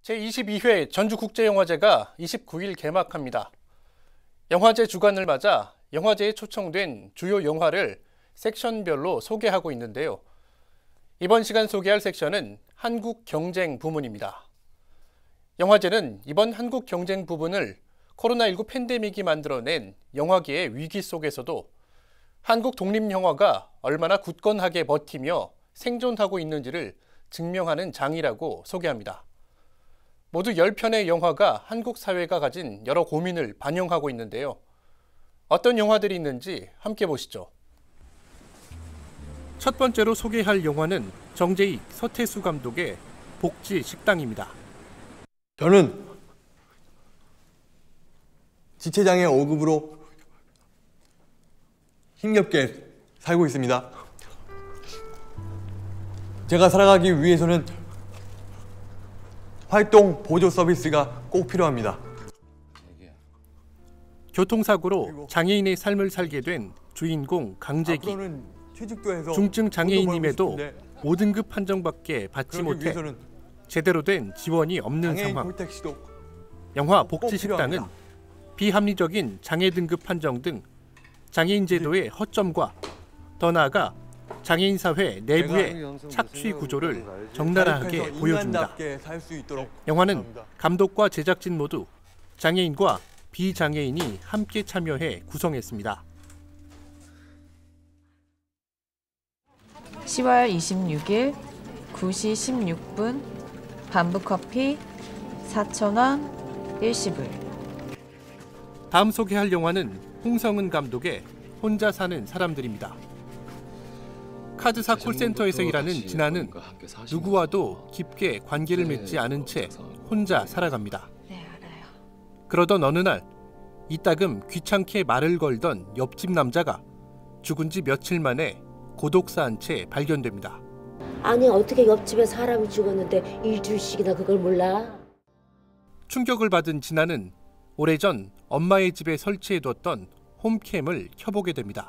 제22회 전주국제영화제가 29일 개막합니다. 영화제 주간을 맞아 영화제에 초청된 주요 영화를 섹션별로 소개하고 있는데요. 이번 시간 소개할 섹션은 한국 경쟁 부문입니다. 영화제는 이번 한국 경쟁 부분을 코로나19 팬데믹이 만들어낸 영화계의 위기 속에서도 한국 독립영화가 얼마나 굳건하게 버티며 생존하고 있는지를 증명하는 장이라고 소개합니다. 모두 10편의 영화가 한국 사회가 가진 여러 고민을 반영하고 있는데요. 어떤 영화들이 있는지 함께 보시죠. 첫 번째로 소개할 영화는 정재익, 서태수 감독의 복지식당입니다. 저는 지체장애 5급으로 힘겹게 살고 있습니다. 제가 살아가기 위해서는 활동 보조 서비스가 꼭 필요합니다. 교통사고로 장애인의 삶을 살게 된 주인공 강재기. 중증 장애인임에도 5등급 판정밖에 받지 못해 제대로 된 지원이 없는 상황. 영화 복지식당은 비합리적인 장애 등급 판정 등 장애인 제도의 허점과 더 나아가 장애인 사회 내부의 착취 구조를 적나라하게 보여줍니다. 영화는 감독과 제작진 모두 장애인과 비장애인이 함께 참여해 구성했습니다. 10월 26일 9시 16분 밤부커피 4,000원 일시불. 다음 소개할 영화는 홍성은 감독의 혼자 사는 사람들입니다. 카드사 콜센터에서 일하는 진아는 누구와도 깊게 관계를 맺지 않은 채 혼자 살아갑니다. 그러던 어느 날 이따금 귀찮게 말을 걸던 옆집 남자가 죽은 지 며칠 만에 고독사한 채 발견됩니다. 아니 어떻게 옆집에 사람이 죽었는데 일주일씩이나 그걸 몰라? 충격을 받은 진아는 오래전 엄마의 집에 설치해뒀던 홈캠을 켜보게 됩니다.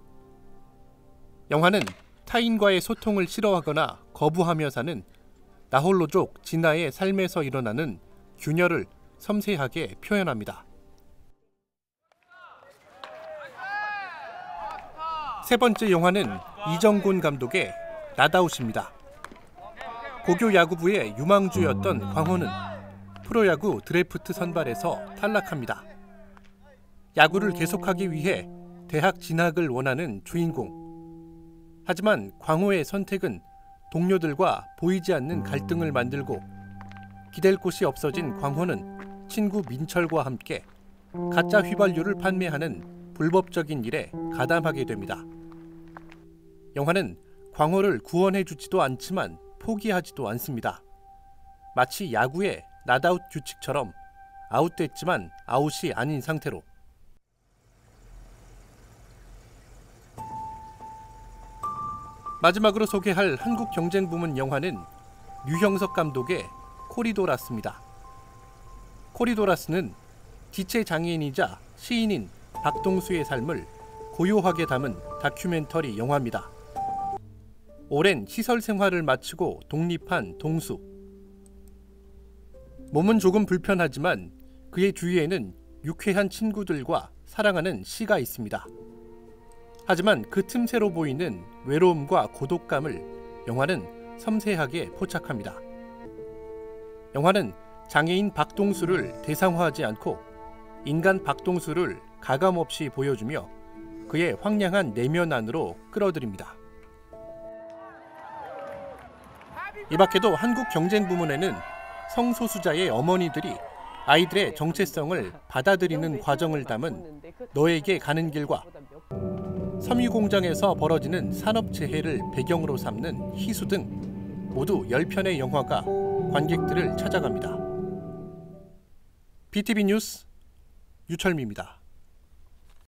영화는 타인과의 소통을 싫어하거나 거부하며 사는 나홀로족 진아의 삶에서 일어나는 균열을 섬세하게 표현합니다. 세 번째 영화는 이정곤 감독의 나다웃입니다. 고교 야구부의 유망주였던 광호는 프로야구 드래프트 선발에서 탈락합니다. 야구를 계속하기 위해 대학 진학을 원하는 주인공. 하지만 광호의 선택은 동료들과 보이지 않는 갈등을 만들고 기댈 곳이 없어진 광호는 친구 민철과 함께 가짜 휘발유를 판매하는 불법적인 일에 가담하게 됩니다. 영화는 광호를 구원해주지도 않지만 포기하지도 않습니다. 마치 야구의 낫아웃 규칙처럼 아웃됐지만 아웃이 아닌 상태로. 마지막으로 소개할 한국 경쟁 부문 영화는 류형석 감독의 코리도라스입니다. 코리도라스는 지체 장애인이자 시인인 박동수의 삶을 고요하게 담은 다큐멘터리 영화입니다. 오랜 시설 생활을 마치고 독립한 동수. 몸은 조금 불편하지만 그의 주위에는 유쾌한 친구들과 사랑하는 시가 있습니다. 하지만 그 틈새로 보이는 외로움과 고독감을 영화는 섬세하게 포착합니다. 영화는 장애인 박동수를 대상화하지 않고 인간 박동수를 가감없이 보여주며 그의 황량한 내면 안으로 끌어들입니다. 이 밖에도 한국 경쟁 부문에는 성소수자의 어머니들이 아이들의 정체성을 받아들이는 과정을 담은 너에게 가는 길과 섬유공장에서 벌어지는 산업재해를 배경으로 삼는 희수 등 모두 10편의 영화가 관객들을 찾아갑니다. BTV 뉴스 유철미입니다.